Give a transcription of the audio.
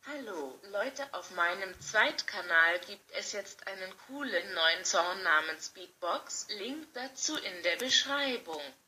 Hallo Leute, auf meinem Zweitkanal gibt es jetzt einen coolen neuen Song namens Beatbox, Link dazu in der Beschreibung.